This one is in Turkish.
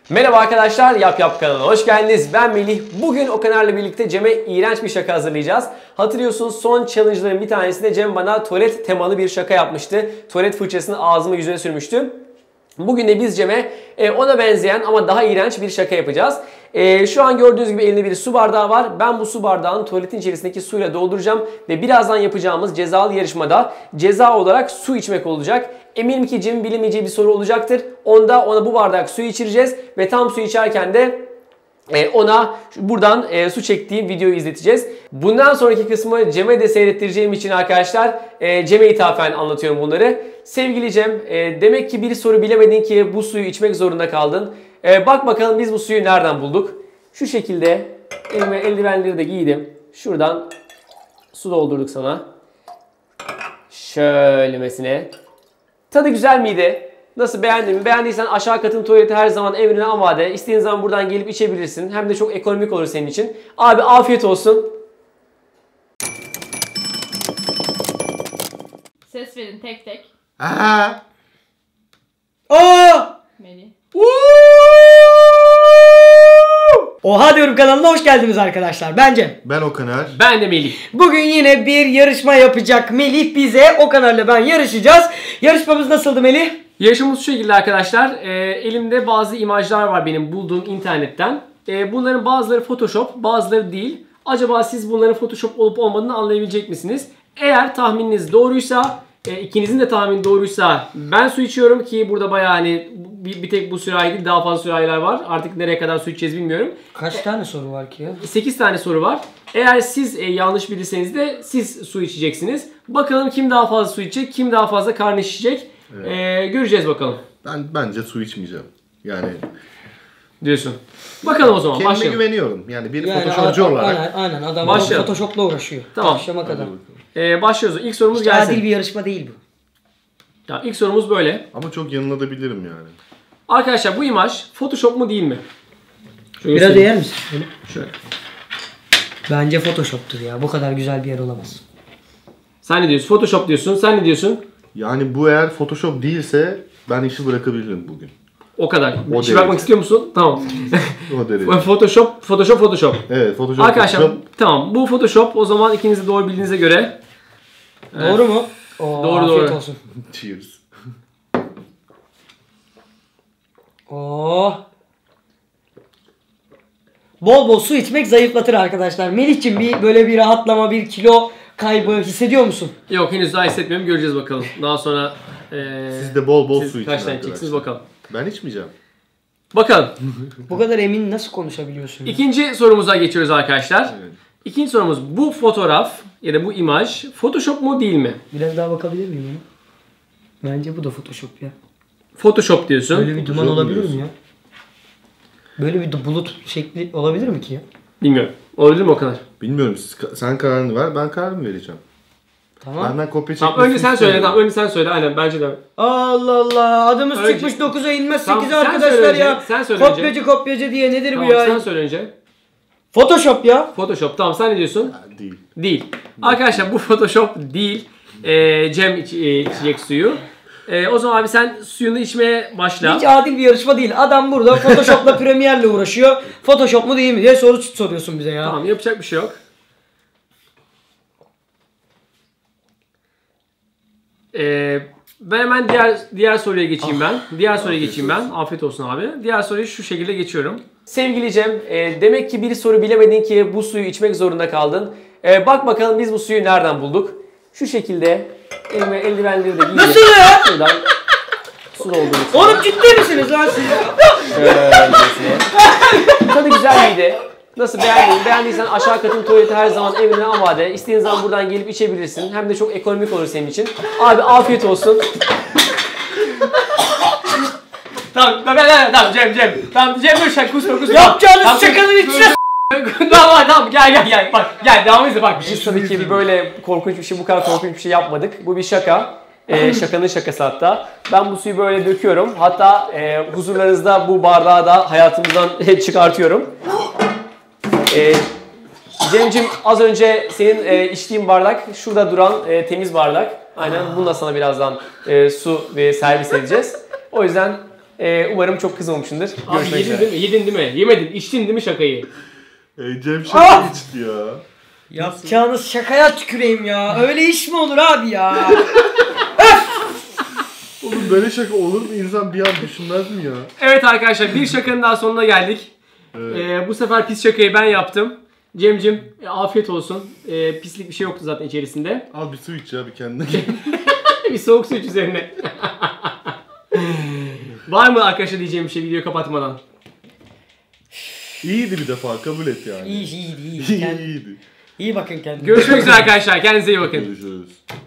Merhaba arkadaşlar, Yap Yap kanalına hoş geldiniz. Ben Melih. Bugün Okaner'le birlikte Cem'e iğrenç bir şaka hazırlayacağız. Hatırlıyorsunuz son challenge'ların bir tanesinde Cem bana tuvalet temalı bir şaka yapmıştı. Tuvalet fırçasını ağzıma yüzüne sürmüştü. Bugün de biz Cem'e ona benzeyen ama daha iğrenç bir şaka yapacağız. Şu an gördüğünüz gibi elinde bir su bardağı var. Ben bu su bardağını tuvaletin içerisindeki suyla dolduracağım. Ve birazdan yapacağımız cezalı yarışmada ceza olarak su içmek olacak. Eminim ki Cem'in bilemeyeceği bir soru olacaktır. Ona bu bardak suyu içireceğiz. Ve tam su içerken de ona buradan su çektiğim videoyu izleteceğiz. Bundan sonraki kısmı Cem'e de seyrettireceğim için arkadaşlar Cem'e ithafen anlatıyorum bunları. Sevgili Cem, demek ki bir soru bilemedin ki bu suyu içmek zorunda kaldın. Bak bakalım biz bu suyu nereden bulduk? Şu şekilde elime eldivenleri de giydim. Şuradan su doldurduk sana. Şöylemesine. Tadı güzel miydi? Nasıl, beğendin mi? Beğendiysen aşağı katın tuvaleti her zaman emrine amade. İstediğin zaman buradan gelip içebilirsin. Hem de çok ekonomik olur senin için. Abi afiyet olsun. Ses verin tek tek. Aha. Aa! Melih. Oha diyorum kanalına hoş geldiniz arkadaşlar. Ben Cem. Ben Okaner. Ben de Melih. Bugün yine bir yarışma yapacak Melih bize. Okaner'le ben yarışacağız. Yarışmamız nasıldı Melih? Yarışmamız şu şekilde arkadaşlar. Elimde bazı imajlar var benim bulduğum internetten. Bunların bazıları Photoshop, bazıları değil. Acaba siz bunların Photoshop olup olmadığını anlayabilecek misiniz? Eğer tahmininiz doğruysa, ikinizin de tahmini doğruysa ben su içiyorum ki burada bayağı hani bir tek bu sürahi değil, daha fazla sürahiler var. Artık nereye kadar su içeceğiz bilmiyorum. Kaç tane soru var ki ya? 8 tane soru var. Eğer siz yanlış bilirseniz de siz su içeceksiniz. Bakalım kim daha fazla su içecek, kim daha fazla karnı şişecek. Evet. Göreceğiz bakalım. Bence su içmeyeceğim. Yani diyorsun. Bakalım o zaman. kendime başlayalım. güveniyorum. Yani bir photoshopcu olarak. Aynen adam Başlayalım. Photoshop'la uğraşıyor. Tamam. Akşama kadar. Başlıyoruz. İlk sorumuz İşte gelsin. adil bir yarışma değil bu. Ya, ilk sorumuz böyle. Ama çok yanılabilirim yani. Arkadaşlar bu imaj Photoshop mu değil mi? Şöyle Biraz göstereyim. değer misin? Şöyle. Bence Photoshop'tur ya. Bu kadar güzel bir yer olamaz. Sen ne diyorsun? Photoshop diyorsun. Sen ne diyorsun? Yani bu eğer Photoshop değilse ben işi bırakabilirim bugün. O kadar. O İşe bakmak derece. istiyor musun? Tamam. O derece. Photoshop. Evet, Photoshop. Arkadaşlar Photoshop. tamam. Bu Photoshop, o zaman ikiniz de doğru bildiğinize göre. Doğru mu? Oo, Doğru, afiyet doğru. olsun. Cheers. Oh. Bol bol su içmek zayıflatır arkadaşlar. Melih'cim böyle bir rahatlama, bir kilo kaybı hissediyor musun? Yok, henüz daha hissetmiyorum. Göreceğiz bakalım. Daha sonra Siz de bol bol siz su için kaç tane arkadaşlar. içeceksiniz bakalım. Ben içmeyeceğim. Bakalım. Bu kadar emin nasıl konuşabiliyorsun? İkinci sorumuza geçiyoruz arkadaşlar. Evet. İkinci sorumuz, bu fotoğraf ya da bu imaj Photoshop mu değil mi? Biraz daha bakabilir miyim ya? Bence bu da Photoshop ya. Photoshop diyorsun. Böyle bir duman Photoshop olabilir mi diyorsun. ya? Böyle bir bulut şekli olabilir mi ki ya? Bilmiyorum. Olabilir mi o kadar? Bilmiyorum. Sen kararını ver, ben kararımı vereceğim. Tamam. Benden kopya Tamam, çekmesini önce sen söyle. istemiyorum. Tamam, önce sen söyle. Aynen, bence de. Allah Allah, adımız Önce- çıkmış 9'a inmez Tamam, 8'e sen arkadaşlar söyle önce, ya. sen söyle önce. Kopyacı diye nedir Tamam, bu ya? sen söyle önce. Photoshop ya. Photoshop. Tamam, sen ne diyorsun? Ha, değil. Değil. Arkadaşlar bu Photoshop değil. Cem içecek suyu. O zaman abi sen suyunu içmeye başla. Hiç adil bir yarışma değil. Adam burada Photoshop'la Premiere'le uğraşıyor. Photoshop mu değil mi diye soru soruyorsun bize ya. Tamam, yapacak bir şey yok. Ben hemen diğer soruya geçeyim ben. Diğer soruya geçeyim ben. Afiyet olsun abi. Diğer soruyu şu şekilde geçiyorum. Sevgili Cem, demek ki bir soru bilemedin ki bu suyu içmek zorunda kaldın. Bak bakalım biz bu suyu nereden bulduk? Şu şekilde elime eldivenleri de giydim. Nasıl ya? Şuradan su doldurduk. Oğlum ciddi misiniz lan siz? Şöylemesine. Tadı güzel miydi? Nasıl, beğendin mi? Beğendiysen aşağı katın tuvaleti her zaman emrine amade. İstediğin zaman buradan gelip içebilirsin. Hem de çok ekonomik olur senin için. Abi afiyet olsun. Tamam Cem. Tamam Cem, dur kusma. Yapacağınız Tamam, şakanın içine Tamam gel. Bak gel, devam edin. Bak biz tabii ki böyle korkunç bir şey, bu kadar korkunç bir şey yapmadık. Bu bir şaka. Şakanın şakası hatta. Ben bu suyu böyle döküyorum. Hatta huzurlarınızda bu bardağı da hayatımızdan çıkartıyorum. Cem'cim, az önce senin içtiğin bardak şurada duran temiz bardak. Aynen bununla sana birazdan su ve servis edeceğiz. O yüzden Umarım çok kızmamışsındır. Abi Görüşmek yedin üzere. değil mi? Yedin değil mi? Yemedin. İçtin değil mi şakayı? Cem şaka içti ya. Yapacağınız şakaya tüküreyim ya. Öyle iş mi olur abi ya? Oğlum böyle şaka olur mu? İnsan bir an düşünmez mi ya? Evet arkadaşlar bir şakanın daha sonuna geldik. Evet. Bu sefer pis şakayı ben yaptım. Cem'cim afiyet olsun. Pislik bir şey yoktu zaten içerisinde. Al bir su iç ya bir kendine gel. Bir soğuk su iç üzerine. Var mı arkadaşlar diyeceğim bir şey videoyu kapatmadan? İyiydi bir defa kabul et yani. İyi. İyiydi. İyi bakın kendinize. Görüşmek üzere arkadaşlar. Kendinize iyi bakın. Görüşürüz.